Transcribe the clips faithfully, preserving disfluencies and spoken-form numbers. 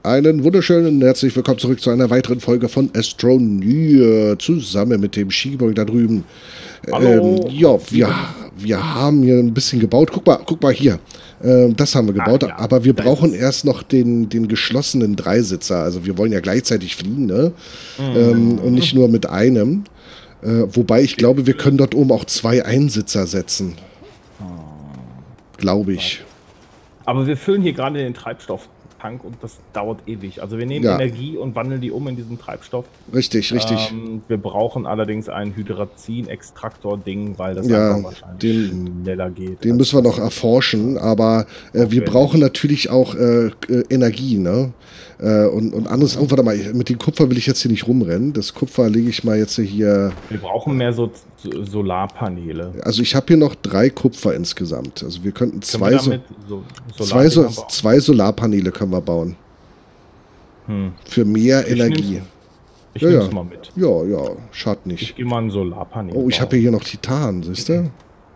Einen wunderschönen herzlich willkommen zurück zu einer weiteren Folge von Astroneer zusammen mit dem Skiboy da drüben. Hallo. Ähm, ja, wir, wir haben hier ein bisschen gebaut. Guck mal, guck mal hier. Ähm, das haben wir gebaut, Ah, ja, aber wir da brauchen ist es. erst noch den, den geschlossenen Dreisitzer. Also wir wollen ja gleichzeitig fliegen, ne? Mhm. Ähm, und nicht nur mit einem. Äh, wobei ich glaube, wir können dort oben auch zwei Einsitzer setzen. Glaube ich. Aber wir füllen hier gerade den Treibstofftank und das dauert ewig. Also wir nehmen Ja. Energie und wandeln die um in diesen Treibstoff. Richtig, richtig. Ähm, wir brauchen allerdings ein Hydrazin-Extraktor-Ding, weil das Ja, einfach wahrscheinlich den- schneller geht. Den als müssen wir das noch erforschen, aber äh, wir Aufwendig. brauchen natürlich auch äh, äh, Energie, ne? Äh, und, und anderes, oh, warte mal, mit dem Kupfer will ich jetzt hier nicht rumrennen. Das Kupfer lege ich mal jetzt hier. Wir brauchen mehr so so Solarpaneele. Also ich habe hier noch drei Kupfer insgesamt. Also wir könnten zwei, Können wir so, damit so zwei, so, Solardinger bauen? zwei Solarpaneele können wir bauen. Hm. Für mehr Ich Energie. nehm's- Ich Ja, nehme ja. es mal mit. Ja, ja, schadet Ich nicht. gehe mal ein Solarpanel. Oh, ich habe bauen. hier noch Titan, siehst du?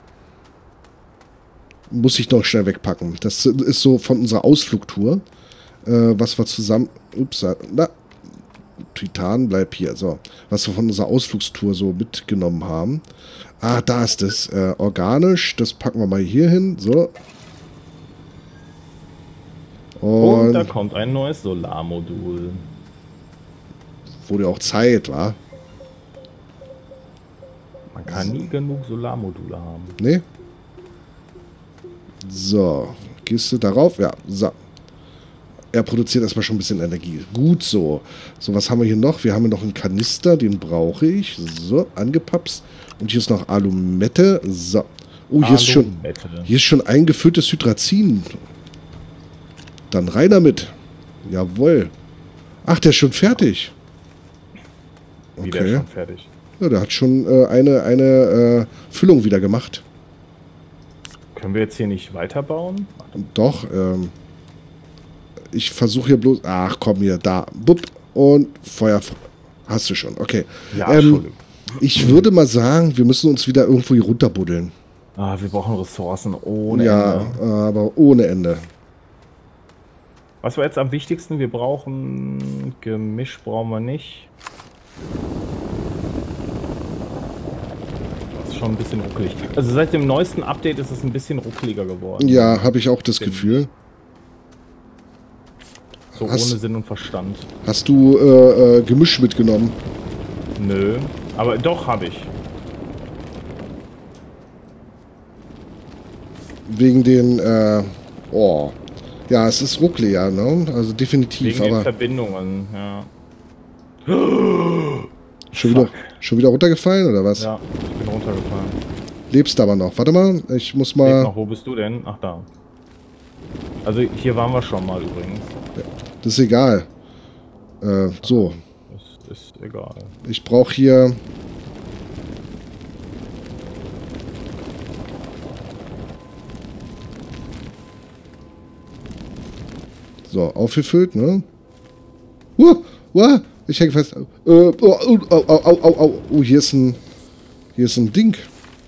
Muss ich noch schnell wegpacken. Das ist so von unserer Ausflugtour, äh, was wir zusammen... Ups, na, Titan, bleib hier. So, was wir von unserer Ausflugstour so mitgenommen haben. Ah, da ist es. Äh, organisch, das packen wir mal hier hin. So. Und Und da kommt ein neues Solarmodul. wurde auch Zeit, wa? Man kann nie genug Solarmodule haben. Ne? So, gehst du darauf? Ja, so. Er produziert erstmal schon ein bisschen Energie. Gut so. So, was haben wir hier noch? Wir haben hier noch einen Kanister, den brauche ich. So, angepapst. Und hier ist noch Alumette. So. Oh, hier ist schon, Alumette. hier ist schon eingefülltes Hydrazin. Dann rein damit. Jawohl. Ach, der ist schon fertig. Wieder Okay. schon fertig. Ja, der hat schon äh, eine, eine äh, Füllung wieder gemacht. Können wir jetzt hier nicht weiterbauen? Doch, ähm, ich versuche hier bloß... Ach, komm hier, da. Bupp. Und Feuer... Hast du schon, okay. Ja, ähm, Entschuldigung. ich würde mal sagen, wir müssen uns wieder irgendwo hier runterbuddeln. Ah, wir brauchen Ressourcen ohne Ja, Ende. aber ohne Ende. Was war jetzt am wichtigsten? Wir brauchen... Gemisch brauchen wir nicht. Das ist schon ein bisschen ruckelig. Also seit dem neuesten Update ist es ein bisschen ruckeliger geworden. Ja, habe ich auch das Stimmt. Gefühl. So Hast- ohne Sinn und Verstand. Hast du äh, äh, Gemisch mitgenommen? Nö. Aber doch, habe ich. Wegen den... Äh, oh. Ja, es ist ruckeliger, ne? Also definitiv, Wegen den aber... Verbindungen, ja. Schon wieder, Fuck. schon wieder runtergefallen, oder was? Ja, ich bin runtergefallen. Lebst aber noch. Warte mal, ich muss Lebt mal... noch, wo bist du denn? Ach, da. Also hier waren wir schon mal übrigens. Das ist egal. Äh, so, Ist, ist egal. ich brauche hier... So, aufgefüllt, ne? Uh, uh, ich hänge fest. Äh, oh, oh, oh, oh, oh, oh, oh, oh, hier ist ein... Hier ist ein Ding.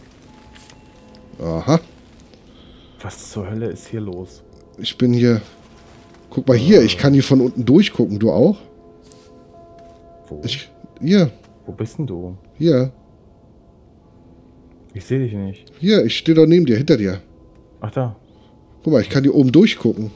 Aha, Was zur Hölle ist hier los? ich bin hier... Guck mal hier, ich kann hier von unten durchgucken. Du auch? Wo? Ich... Hier, Wo bist denn du? hier, Ich sehe dich nicht. hier, ich stehe doch neben dir, hinter dir. Ach da. Guck mal, ich kann hier oben durchgucken.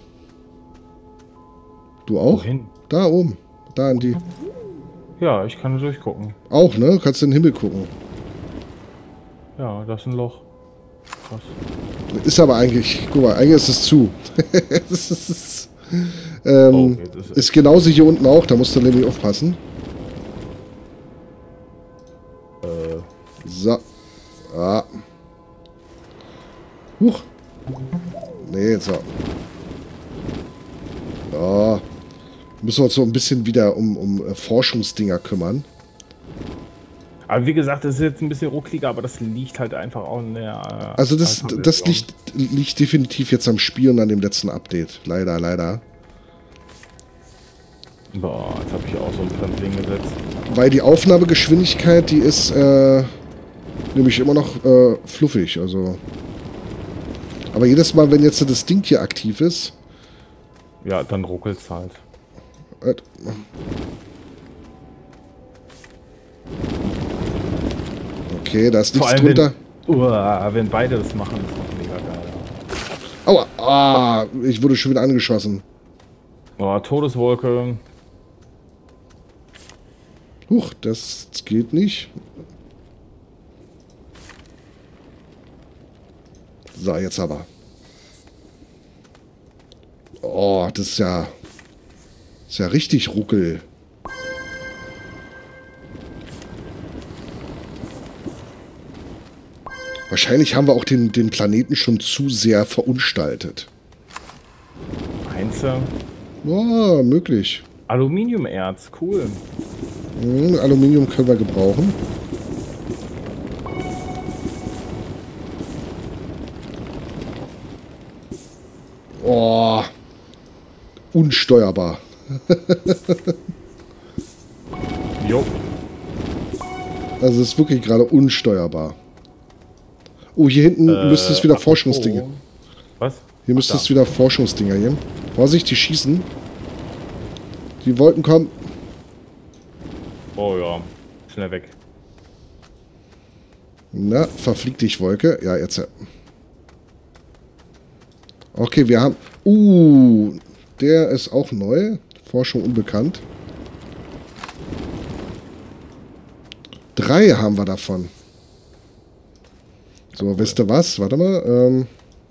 Du auch? Wohin? Da oben. Da in die... Ja, ich kann durchgucken. Auch, ne? Kannst in den Himmel gucken. Ja, da ist ein Loch. Krass. Ist aber eigentlich... Guck mal, eigentlich ist es zu. das ist, ähm, Oh, jetzt ist- ist genauso hier unten auch. Da musst du nämlich aufpassen. Äh, So. Ah. Huch. Nee, so. So. Müssen wir uns so ein bisschen wieder um, um äh, Forschungsdinger kümmern. aber wie gesagt, das ist jetzt ein bisschen ruckliger, aber das liegt halt einfach auch in der... äh, Also das, Alpha-Version. das liegt, liegt definitiv jetzt am Spiel und an dem letzten Update. Leider, leider. Boah, jetzt habe ich auch so ein Fremdling gesetzt. Weil die Aufnahmegeschwindigkeit, die ist äh, nämlich immer noch äh, fluffig. Also. Aber jedes Mal, wenn jetzt das Ding hier aktiv ist, Ja, dann ruckelt's halt. Äh, Okay, da ist Vor nichts allem, drunter. Wenn, uah, wenn beide das machen, ist noch mega geil. Aua, ah, ich wurde schon wieder angeschossen. Oh, Todeswolke. Huch, das geht nicht. So, jetzt aber. Oh, das ist ja... Das ist ja richtig ruckel. Wahrscheinlich haben wir auch den, den Planeten schon zu sehr verunstaltet. Meinst du? Ja, möglich. Aluminiumerz, cool. Hm, Aluminium können wir gebrauchen. Oh, unsteuerbar. Jo. Also es ist wirklich gerade unsteuerbar. Oh, hier hinten Äh, müsste es wieder apropos. Forschungsdinge. Was? Hier müsste Ach, es da. wieder Forschungsdinger geben. Vorsicht, die schießen. Die Wolken kommen. Oh ja, schnell weg. Na, verflieg dich, Wolke. Ja, jetzt. Okay, wir haben... Uh, der ist auch neu. Forschung unbekannt. Drei haben wir davon. So, cool. Wisst ihr was? Warte mal. Ähm...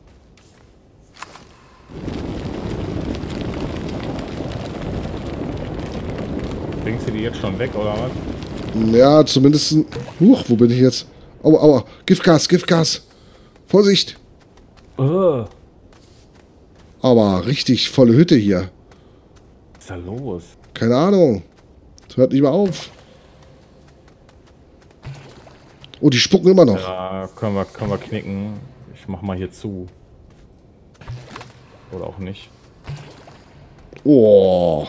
Bringst du die jetzt schon weg, oder was? Ja, zumindest... Huch, wo bin ich jetzt? Aua, aua. Giftgas, Giftgas. Vorsicht. Uh. Aber richtig volle Hütte hier. Was ist da los? Keine Ahnung. Das hört nicht mehr auf. Oh, die spucken immer noch. Ja, können wir, können wir knicken. Ich mach mal hier zu. Oder auch nicht. Oh.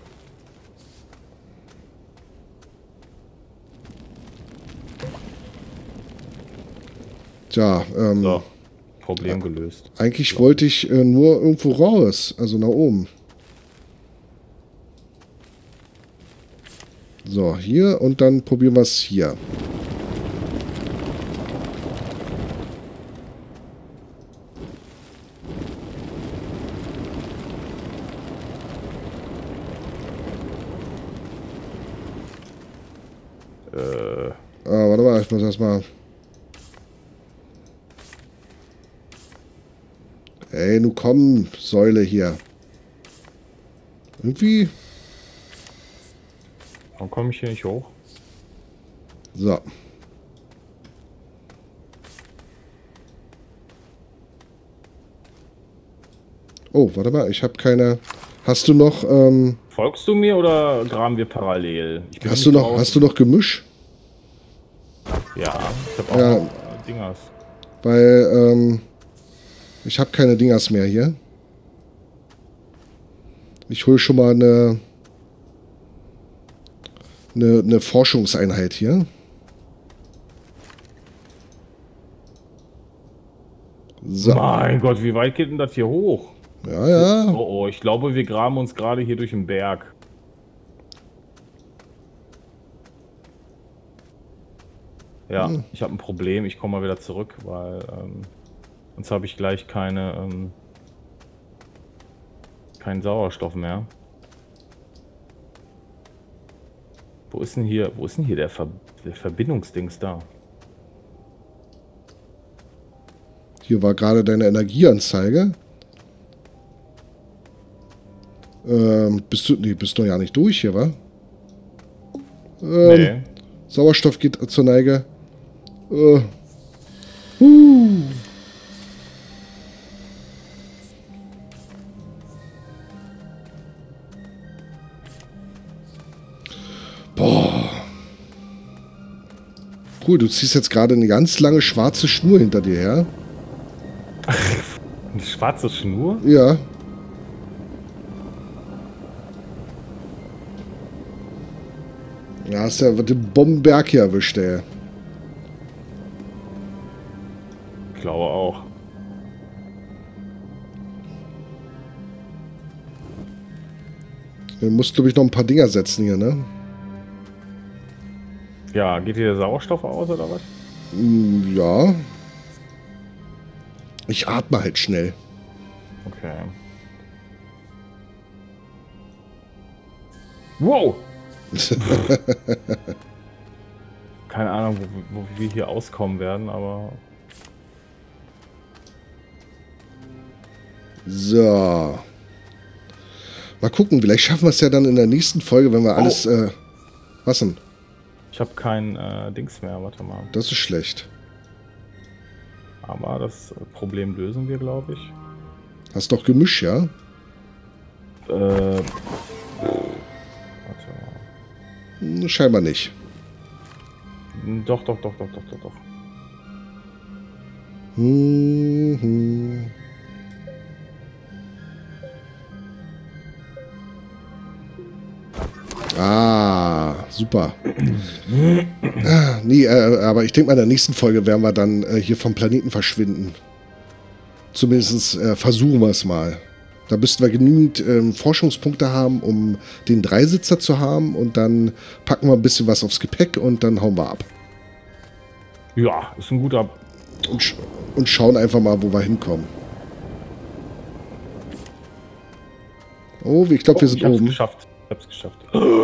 Tja, ähm... So, Problem gelöst. Eigentlich wollte ich äh, nur irgendwo raus. Also nach oben. So, hier und dann probieren wir es hier. Äh, Ah, warte mal, ich muss erstmal... Ey, nu komm, Säule hier. Irgendwie... warum komme ich hier nicht hoch? So. Oh, warte mal, ich habe keine... Hast du noch, ähm... Folgst du mir oder graben wir parallel? Ich bin Hast du nicht noch, draußen. hast du noch Gemisch? Ja, ich habe auch Ja. noch, äh, Dingers. Weil, ähm... ich habe keine Dingers mehr hier. Ich hole schon mal eine... Eine, eine Forschungseinheit hier. So. Mein Gott, wie weit geht denn das hier hoch? Ja, ja. Oh, oh, ich glaube, wir graben uns gerade hier durch den Berg. Ja, Hm. ich habe ein Problem. Ich komme mal wieder zurück, weil ähm, sonst habe ich gleich keine ähm, keinen Sauerstoff mehr. Wo ist denn hier, wo ist denn hier der, Ver der Verbindungsdings da? Hier war gerade deine Energieanzeige. Ähm, bist du... Nee, bist du ja nicht durch hier, wa? Ähm, Nee. Sauerstoff geht zur Neige. Äh. Uh. Boah. Cool, du ziehst jetzt gerade eine ganz lange schwarze Schnur hinter dir her. Eine schwarze Schnur? Ja. Ja, hast ja den Bombenberg hier erwischt, ey. Ich glaube auch. Du musst, glaube ich, noch ein paar Dinger setzen hier, ne? Ja, geht hier der Sauerstoff aus oder was? Mm, ja. Ich atme halt schnell. Okay. Wow! Keine Ahnung, wo, wo wir hier auskommen werden, aber... So. Mal gucken, vielleicht schaffen wir es ja dann in der nächsten Folge, wenn wir alles... Oh. Äh, was denn? Ich habe kein äh, Dings mehr, warte mal. Das ist schlecht. Aber das Problem lösen wir, glaube ich. Hast doch Gemisch, ja? Äh... Warte mal. Hm, scheinbar nicht. Doch, doch, doch, doch, doch, doch, doch. Hm, hm. Ah, super. ah, nee, äh, aber ich denke mal, in der nächsten Folge werden wir dann äh, hier vom Planeten verschwinden. Zumindest äh, versuchen wir es mal. Da müssten wir genügend ähm, Forschungspunkte haben, um den Dreisitzer zu haben. Und dann packen wir ein bisschen was aufs Gepäck und dann hauen wir ab. Ja, ist ein guter... Und, sch und schauen einfach mal, wo wir hinkommen. Oh, ich glaube, Oh, wir sind ich hab's oben. geschafft. Ich hab's geschafft.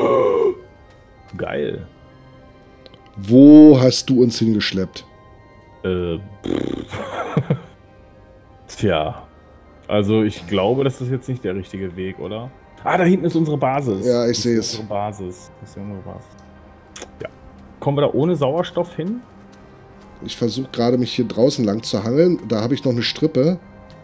Geil. Wo hast du uns hingeschleppt? Äh, Tja. Also ich glaube, das ist jetzt nicht der richtige Weg, oder? Ah, da hinten ist unsere Basis. Ja, ich Das sehe ist es. Unsere Basis. Das ist unsere Basis. Ja. Kommen wir da ohne Sauerstoff hin? Ich versuche gerade, mich hier draußen lang zu hangeln. Da habe ich noch eine Strippe.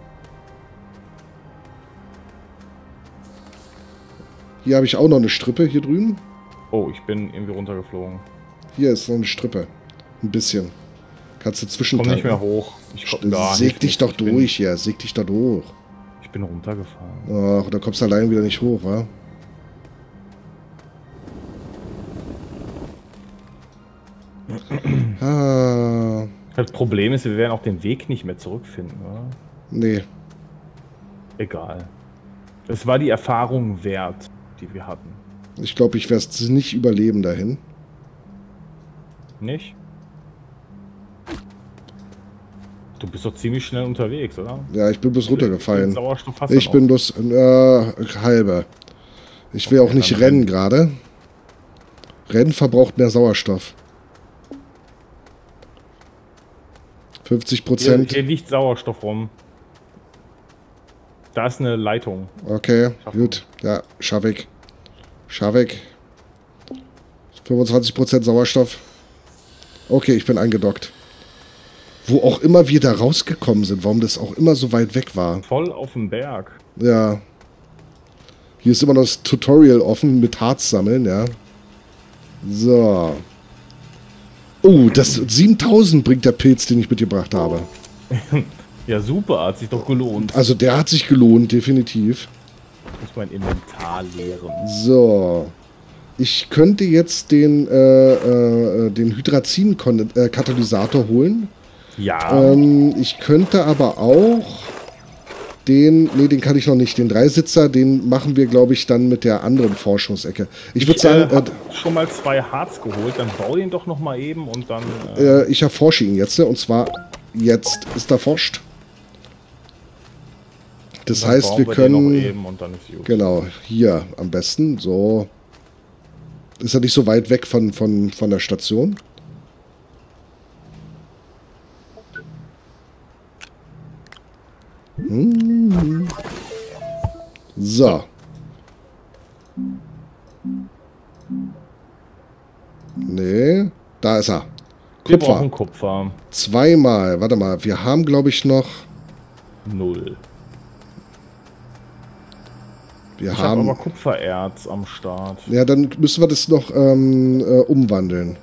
Hier habe ich auch noch eine Strippe, hier drüben. Oh, ich bin irgendwie runtergeflogen. Hier ist noch eine Strippe. Ein bisschen. Kannst du Ich zwischen komme nicht mehr hoch. Ich komm, da Säg hilft dich nichts. doch Ich bin- durch hier. Säg dich doch durch. Ich bin runtergefahren. Ach, da kommst du allein wieder nicht hoch, wa? ah, Das Problem ist, wir werden auch den Weg nicht mehr zurückfinden, oder? nee. Egal. Es war die Erfahrung wert, die wir hatten. Ich glaube, ich werde es nicht überleben dahin. Nicht? Du bist doch ziemlich schnell unterwegs, oder? Ja, ich bin bloß Wie viel runtergefallen. Sauerstoff hast du Ich noch? bin bloß äh, halber. Ich will Okay, auch nicht dann rennen gerade. Rennen verbraucht mehr Sauerstoff. fünfzig Hier, Prozent. hier liegt Sauerstoff rum. Da ist eine Leitung. Okay, Schaffen gut. Ja, schaff ich. Schaff ich. fünfundzwanzig Prozent Sauerstoff. Okay, ich bin angedockt. Wo auch immer wir da rausgekommen sind, warum das auch immer so weit weg war. Voll auf dem Berg. Ja. Hier ist immer noch das Tutorial offen mit Harz sammeln, ja. So. Oh, das siebentausend bringt der Pilz, den ich mitgebracht habe. Ja, super, hat sich doch gelohnt. Also der hat sich gelohnt, definitiv. Ich muss mein Inventar leeren. So. Ich könnte jetzt den, äh, äh, den Hydrazin-Katalysator holen. Ja, Ähm, ich könnte aber auch den, nee, den kann ich noch nicht, den Dreisitzer, den machen wir, glaube ich, dann mit der anderen Forschungsecke. Ich würde sagen, äh, hab schon mal zwei Harz geholt, dann bau den doch noch mal eben und dann... äh, Äh, äh, ich erforsche ihn jetzt, ne? Und zwar jetzt ist erforscht. Das dann heißt, bauen wir den können, noch eben und dann ist gut. genau, hier am besten, so, ist er nicht so weit weg von, von, von der Station. Hm. So. Nee, da ist er. Wir Kupfer. brauchen Kupfer. Zweimal. Warte mal, wir haben, glaube ich, noch. Null. Wir Ich habe haben. aber Kupfererz am Start. Ja, dann müssen wir das noch ähm, äh, umwandeln.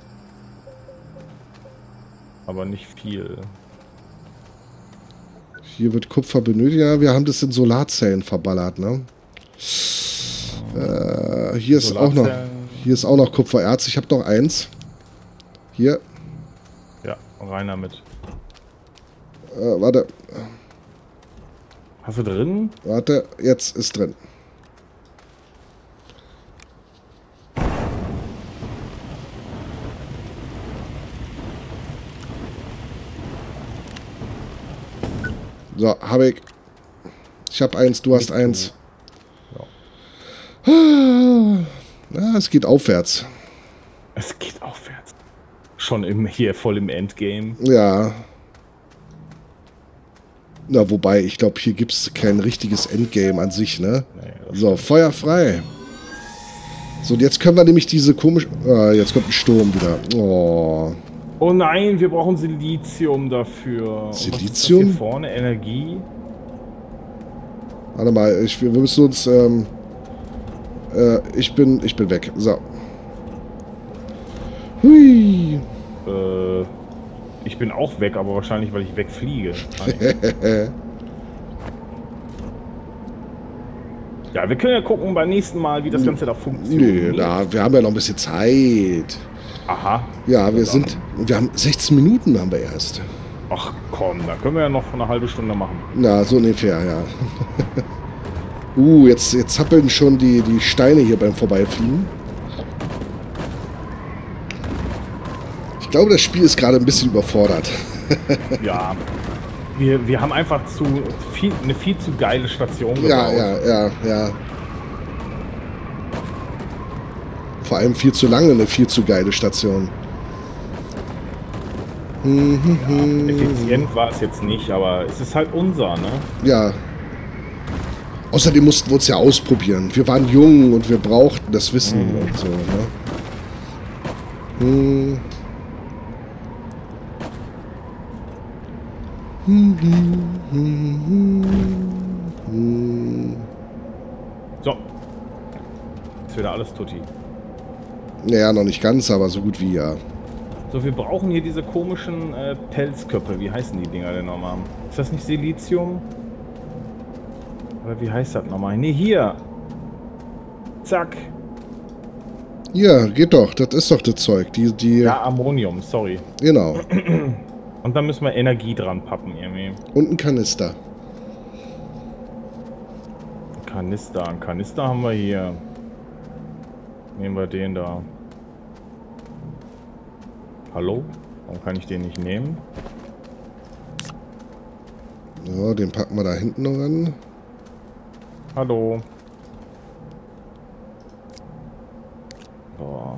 Aber nicht viel. Hier wird Kupfer benötigt. Ja, wir haben das in Solarzellen verballert, ne? Äh, hier ist auch noch. Solarzellen. Hier ist auch noch Kupfererz. Ich habe noch eins. Hier. Ja, rein damit. Äh, warte. Hast du drin? Warte. Jetzt ist drin. So, habe ich. Ich habe eins, du hast eins. Ja. Ah, es geht aufwärts. Es geht aufwärts. Schon im, hier voll im Endgame. Ja. Na, wobei, ich glaube, hier gibt es kein richtiges Endgame an sich, ne? Nee, so, Feuer frei. So, und jetzt können wir nämlich diese komische... Ah, jetzt kommt ein Sturm wieder. Oh. Oh nein, wir brauchen Silizium dafür. Silizium? Was ist das hier vorne? Energie? Warte mal, ich, wir müssen uns... Ähm, äh, ich bin... Ich bin weg. So. Hui. Äh, ich bin auch weg, aber wahrscheinlich, weil ich wegfliege. Ja, wir können ja gucken beim nächsten Mal, wie das Ganze da funktioniert. Nee, da, wir haben ja noch ein bisschen Zeit. Aha. Ja, wir sind... Wir haben sechzehn Minuten haben wir erst. Ach komm, da können wir ja noch eine halbe Stunde machen. Na, so ungefähr, ja. uh, jetzt, jetzt zappeln schon die, die Steine hier beim Vorbeifliegen. Ich glaube, das Spiel ist gerade ein bisschen überfordert. Ja, wir, wir haben einfach zu viel, eine viel zu geile Station gebaut. Ja, ja, ja, ja. Vor allem viel zu lange eine viel zu geile Station. Ja, effizient war es jetzt nicht, aber es ist halt unser, ne? Ja. Außerdem mussten wir uns ja ausprobieren. Wir waren jung und wir brauchten das Wissen mhm. und so, ne? Hm. So. Ist wieder alles tutti. Naja, noch nicht ganz, aber so gut wie ja. So, wir brauchen hier diese komischen äh, Pelzköpfe. Wie heißen die Dinger denn nochmal? Ist das nicht Silizium? Oder wie heißt das nochmal? Ne, hier. Zack. Ja, geht doch. Das ist doch das Zeug. Die, die... Ja, Ammonium, sorry. Genau. Und dann müssen wir Energie dran pappen irgendwie. Und ein Kanister. Kanister. Ein Kanister haben wir hier. Nehmen wir den da. Hallo? Warum kann ich den nicht nehmen? Ja, den packen wir da hinten noch ran. Hallo. So.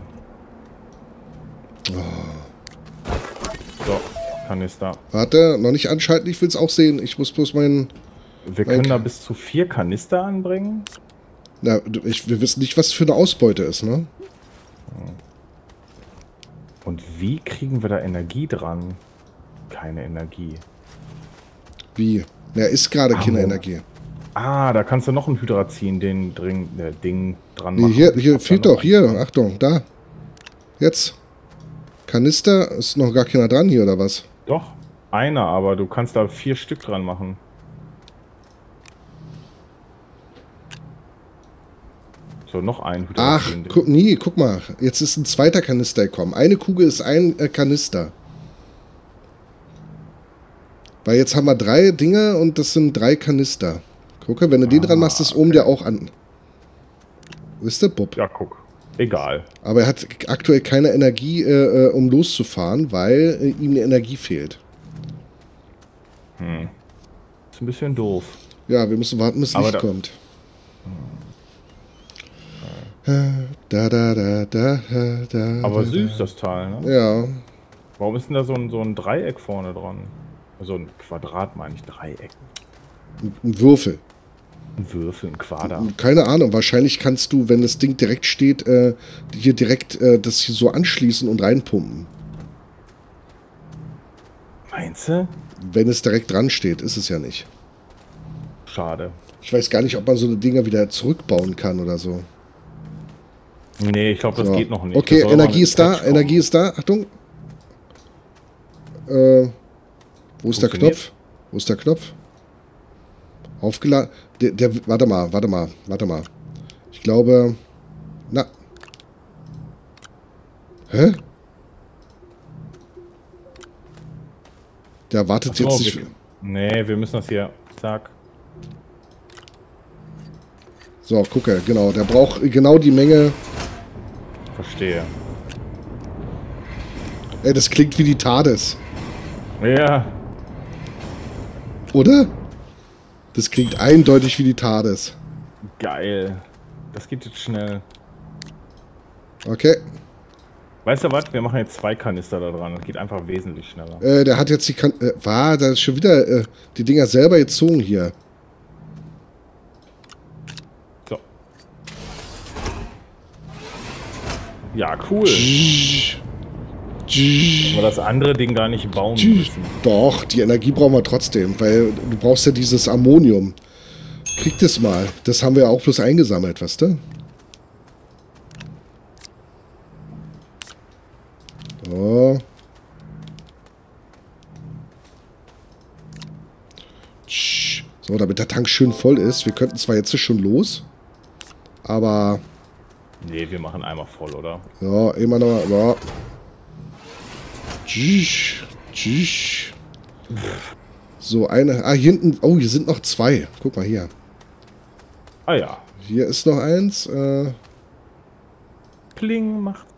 Oh. So, Kanister. Warte, noch nicht anschalten, ich will es auch sehen. Ich muss bloß meinen... Wir können mein... da bis zu vier Kanister anbringen. Na, ich, wir wissen nicht, was für eine Ausbeute ist, ne? Und wie kriegen wir da Energie dran? Keine Energie. Wie? Na, ist gerade keine Energie. Ah, da kannst du noch ein Hydrazin, den Dring, äh, Ding dran nee, machen. Hier, hier fehlt doch. Hier, Achtung, da. Jetzt. Kanister, ist noch gar keiner dran hier, oder was? Doch, einer, aber du kannst da vier Stück dran machen. So, noch ein Hydrazin. Ach, guck, nee, guck mal. Jetzt ist ein zweiter Kanister gekommen. Eine Kugel ist ein äh, Kanister. Weil jetzt haben wir drei Dinge und das sind drei Kanister. Gucke, wenn du ah, den dran machst, ist oben okay. Der auch an. Wisst ihr, Bub? Ja, guck. Egal. Aber er hat aktuell keine Energie, äh, um loszufahren, weil äh, ihm eine Energie fehlt. Hm. Ist ein bisschen doof. Ja, wir müssen warten, bis Licht kommt. Da, da, da, da, da, Aber da, süß, da. das Teil, ne? Ja. Warum ist denn da so ein, so ein Dreieck vorne dran? So ein Quadrat, meine ich, Dreieck. Ein Würfel. Ein Würfel, ein Quader. Keine Ahnung, wahrscheinlich kannst du, wenn das Ding direkt steht, äh, hier direkt äh, das hier so anschließen und reinpumpen. Meinst du? Wenn es direkt dran steht, ist es ja nicht. Schade. Ich weiß gar nicht, ob man so eine Dinger wieder zurückbauen kann oder so. Nee, ich glaube, das so. geht noch nicht. Okay, Energie ist da, Energie ist da. Achtung. Äh, wo ist der Knopf? Wo ist der Knopf? Aufgeladen. Der, der, warte mal, warte mal, warte mal. Ich glaube. Na. Hä? Der wartet so, jetzt nicht. Wir, nee, wir müssen das hier. Zack. So, gucke, genau. Der braucht genau die Menge. Verstehe. Ey, das klingt wie die TARDIS. Ja. Oder? Das klingt eindeutig wie die TARDIS. Geil. Das geht jetzt schnell. Okay. Weißt du was? Wir machen jetzt zwei Kanister da dran. Das geht einfach wesentlich schneller. Äh, der hat jetzt die kan äh, war, da ist schon wieder äh, die Dinger selber gezogen hier. So. Ja, cool. Aber das andere Ding gar nicht bauen müssen. Doch, die Energie brauchen wir trotzdem, weil du brauchst ja dieses Ammonium. Krieg das mal. Das haben wir ja auch bloß eingesammelt, weißt du? So. So, damit der Tank schön voll ist. Wir könnten zwar jetzt schon los, aber... Nee, wir machen einmal voll, oder? Ja, immer noch... Ja. Tschüss, tschüss. So, eine... Ah, hier hinten... Oh, hier sind noch zwei. Guck mal hier. Ah ja. Hier ist noch eins. Äh, Pling macht.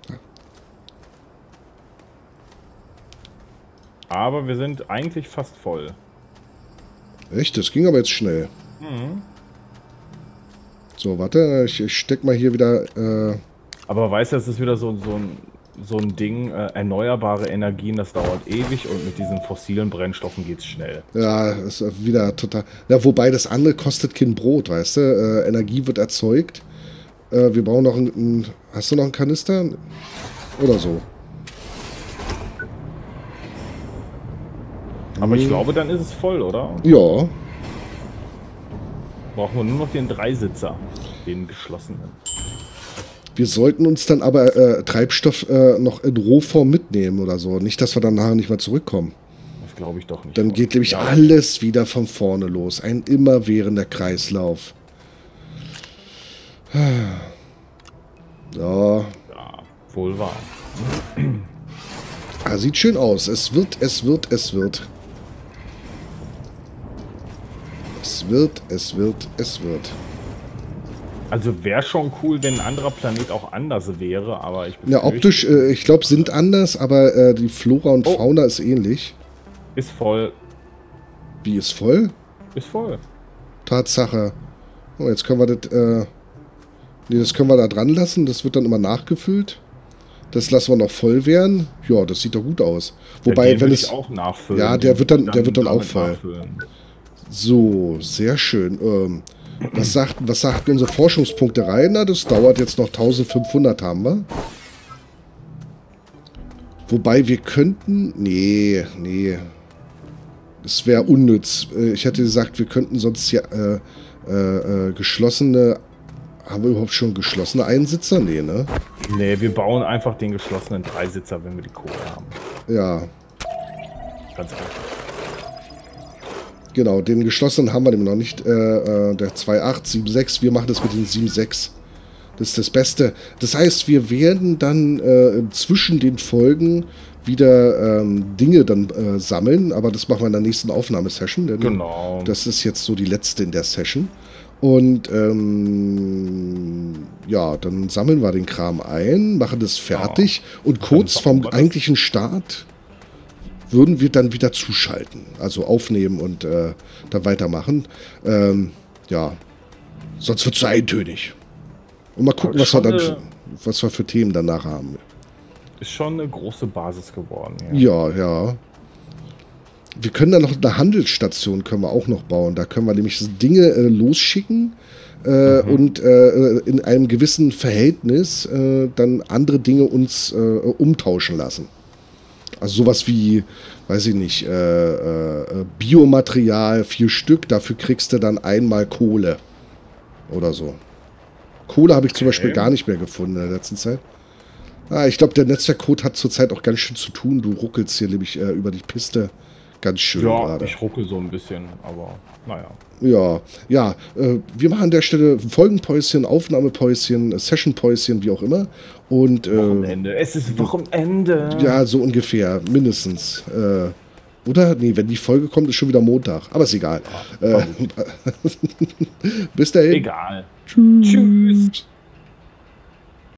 Aber wir sind eigentlich fast voll. echt? Das ging aber jetzt schnell. Mhm. So, warte. Ich, ich steck mal hier wieder... Äh, Aber weißt du, das ist wieder so, so, ein, so ein Ding, äh, erneuerbare Energien, das dauert ewig und mit diesen fossilen Brennstoffen geht's schnell. ja, ist wieder total... Ja, wobei das andere kostet kein Brot, weißt du? Äh, Energie wird erzeugt. Äh, wir brauchen noch einen... Hast du noch einen Kanister? Oder so. Aber ich glaube, dann ist es voll, oder? Ja. Brauchen wir nur noch den Dreisitzer, den geschlossenen. Wir sollten uns dann aber äh, Treibstoff äh, noch in Rohform mitnehmen oder so. Nicht, dass wir dann nachher nicht mehr zurückkommen. Das glaube ich doch nicht. Dann geht nämlich ja. alles wieder von vorne los. Ein immerwährender Kreislauf. Ja. Ja, wohl wahr. Ah, sieht schön aus. Es wird, es wird, es wird. Es wird, es wird, es wird. Also wäre schon cool, wenn ein anderer Planet auch anders wäre, aber ich Ja, optisch, äh, ich glaube, sind anders, aber äh, die Flora und Oh. Fauna ist ähnlich. Ist voll. Wie, ist voll? Ist voll. Tatsache. Oh, jetzt können wir das, äh, nee, das können wir da dran lassen. Das wird dann immer nachgefüllt. Das lassen wir noch voll werden. Ja, das sieht doch gut aus. Wobei, ja, den wenn will es... ich auch nachfüllen. Ja, der wird dann, der wird dann auch damit voll. nachfüllen. So, sehr schön. Ähm, was sagt, was sagten unsere Forschungspunkte rein? Na, das dauert jetzt noch eintausendfünfhundert, haben wir. Wobei wir könnten... Nee, nee. Das wäre unnütz. Äh, Ich hätte gesagt, wir könnten sonst ja äh, äh, äh, geschlossene... Haben wir überhaupt schon geschlossene Einsitzer? Nee, ne? Nee, wir bauen einfach den geschlossenen Dreisitzer, wenn wir die Kohle haben. Ja, Ganz einfach. genau. Den geschlossenen haben wir nämlich noch nicht. Äh, äh, der zwei acht sieben sechs. Wir machen das mit den sieben sechs. Das ist das Beste. Das heißt, wir werden dann äh, zwischen den Folgen wieder ähm, Dinge dann äh, sammeln. Aber das machen wir in der nächsten Aufnahmesession. Denn Genau. das ist jetzt so die letzte in der Session. Und ähm, ja, dann sammeln wir den Kram ein, machen das fertig und kurz bauen vom wir das. eigentlichen Start würden wir dann wieder zuschalten. Also aufnehmen und äh, dann weitermachen. Ähm, ja, sonst wird es zu eintönig. Und mal gucken, Aber was wir, schon dann, eine- für- was wir für Themen danach haben. Ist schon eine große Basis geworden. Ja. Ja, ja. Wir können da noch eine Handelsstation können wir auch noch bauen. Da können wir nämlich Dinge äh, losschicken äh, Mhm. und äh, in einem gewissen Verhältnis äh, dann andere Dinge uns äh, umtauschen lassen. Also sowas wie, weiß ich nicht, äh, äh, Biomaterial, vier Stück, dafür kriegst du dann einmal Kohle oder so. Kohle habe ich zum Okay. Beispiel gar nicht mehr gefunden in der letzten Zeit. Ah, ich glaube, der Netzwerkcode hat zurzeit auch ganz schön zu tun. Du ruckelst hier nämlich äh, über die Piste. Ganz schön Ja, gerade. ich ruckel so ein bisschen, aber naja. Ja, ja. Äh, wir machen an der Stelle Folgenpäuschen, Aufnahmepäuschen, Sessionpäuschen, wie auch immer. Und äh, Wochenende. Es ist Wochenende. ja, so ungefähr, mindestens. Äh, oder? Nee, wenn die Folge kommt, ist schon wieder Montag. Aber ist egal. Äh, bis dahin. Egal. Tschüss. Tschüss.